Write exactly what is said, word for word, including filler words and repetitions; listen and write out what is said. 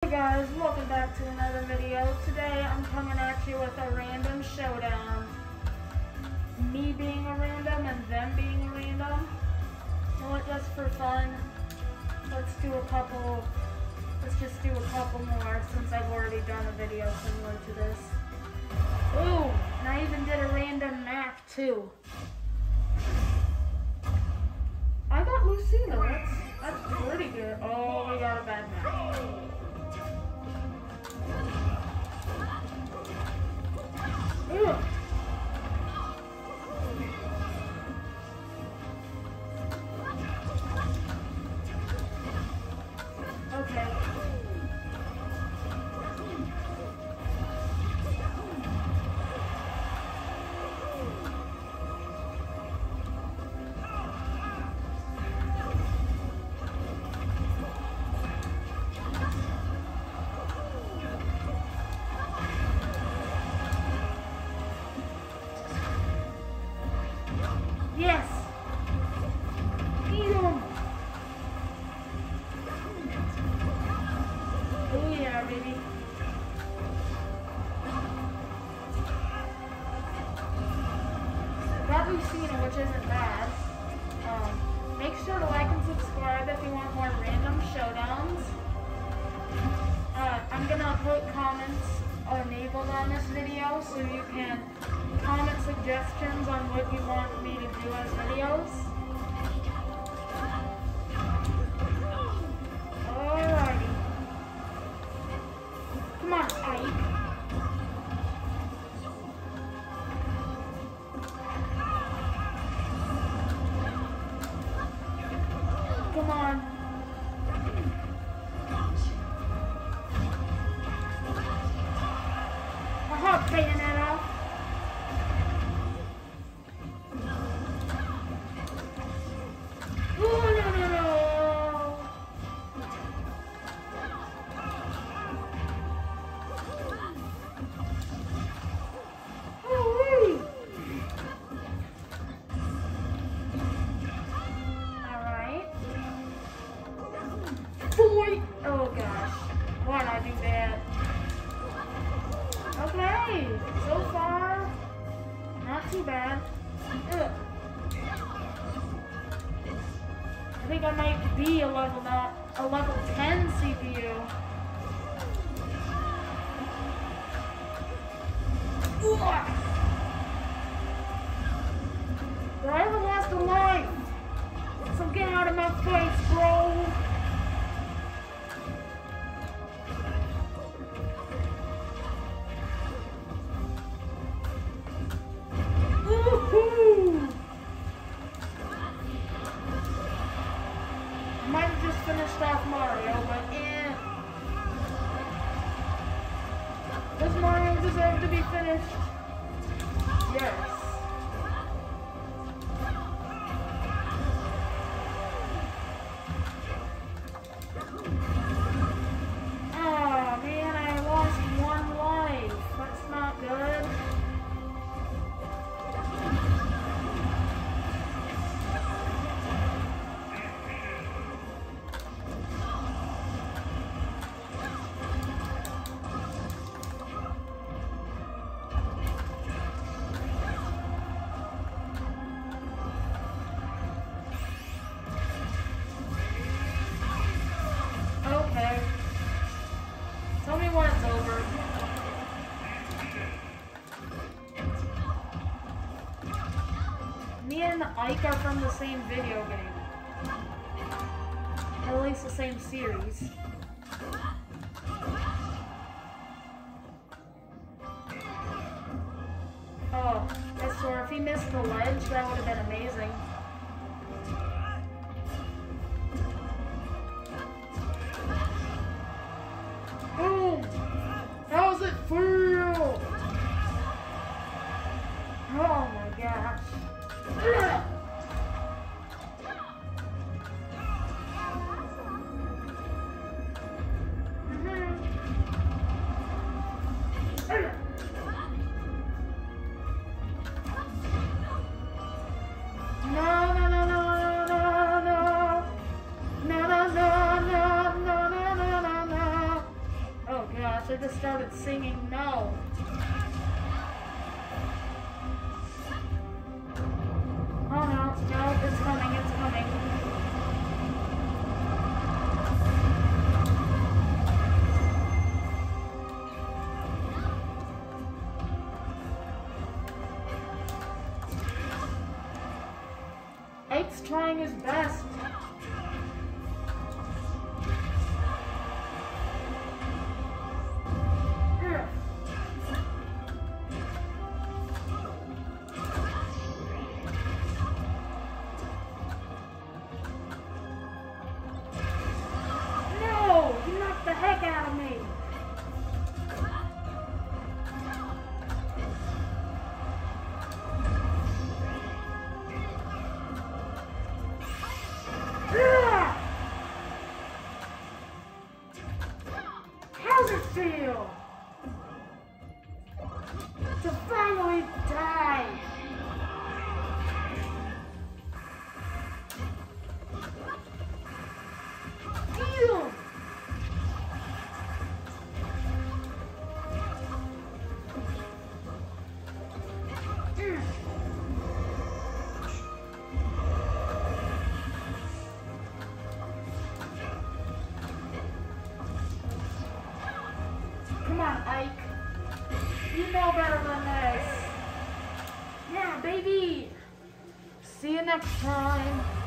guys, welcome back to another video. Today I'm coming at you with a random showdown. Me being a random and them being a random. You know what, just for fun, let's do a couple, let's just do a couple more since I've already done a video similar to this. Ooh, and I even did a random map too. I got Lucina, that's, that's pretty good. Oh, we got a bad map. Ew. Okay. Yes! Eat him! Oh yeah, baby. Got Lucina, which isn't bad. Um, make sure to like and subscribe if you want more random showdowns. Uh, I'm gonna put comments enabled on this video so you can comment suggestions on what you want me to do as videos. Alrighty. Come on, Ike. Come on. Aha, Bayonetta. Oh gosh, why'd I do that? Okay, so far, not too bad. Ugh. I think I might be a level not a level ten C P U. Ugh. Bro, I haven't lost a life, so get out of my face, bro. Might have just finished off Mario, but eh. Does Mario deserve to be finished? Yes. Oh man, I lost one life. That's not good. Okay. Tell me when it's over. Me and Ike are from the same video game. Or at least the same series. Oh, I swear, if he missed the ledge, that would have been amazing. Boom! How's it feel? Oh my gosh. Ugh. No! I just started singing no. Oh no, no, it's coming, it's coming. Ike's trying his best. How's it feel to finally die? Ew. Mm. Come on, Ike. You know better than this. Yeah, baby. See you next time.